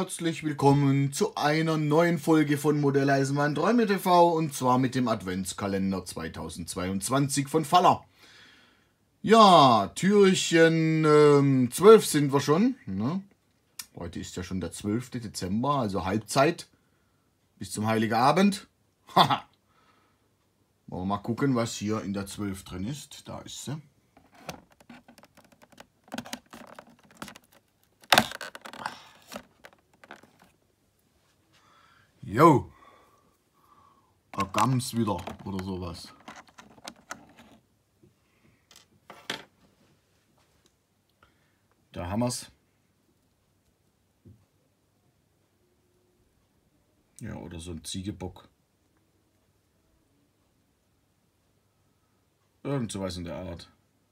Herzlich willkommen zu einer neuen Folge von Modelleisenbahn Träume TV und zwar mit dem Adventskalender 2022 von Faller. Ja, Türchen 12 sind wir schon. Ne? Heute ist ja schon der 12. Dezember, also Halbzeit bis zum Heiligen Abend. Haha. Wollen wir mal gucken, was hier in der 12 drin ist. Da ist sie. Jo, ein Gams wieder oder sowas. Da haben wir's. Ja, oder so ein Ziegebock. Irgend sowas in der Art.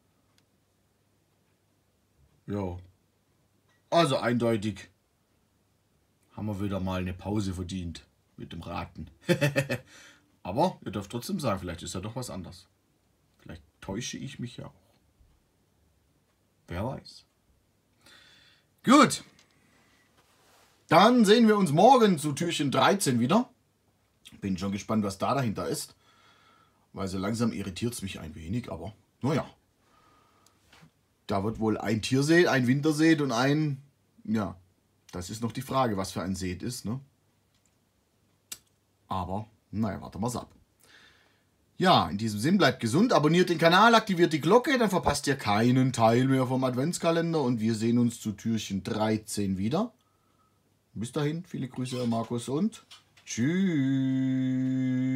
Ja. Also eindeutig haben wir wieder mal eine Pause verdient mit dem Raten. Aber ihr dürft trotzdem sagen, vielleicht ist ja doch was anderes. Vielleicht täusche ich mich ja auch. Wer weiß. Gut. Dann sehen wir uns morgen zu Türchen 13 wieder. Bin schon gespannt, was da dahinter ist. Weil so langsam irritiert es mich ein wenig, aber naja. Da wird wohl ein Tiersät, ein Wintersät und ein, ja, das ist noch die Frage, was für ein Sät ist, ne? Aber, naja, warten wir es ab. Ja, in diesem Sinn, bleibt gesund, abonniert den Kanal, aktiviert die Glocke, dann verpasst ihr keinen Teil mehr vom Adventskalender und wir sehen uns zu Türchen 13 wieder. Bis dahin, viele Grüße, Markus und tschüss.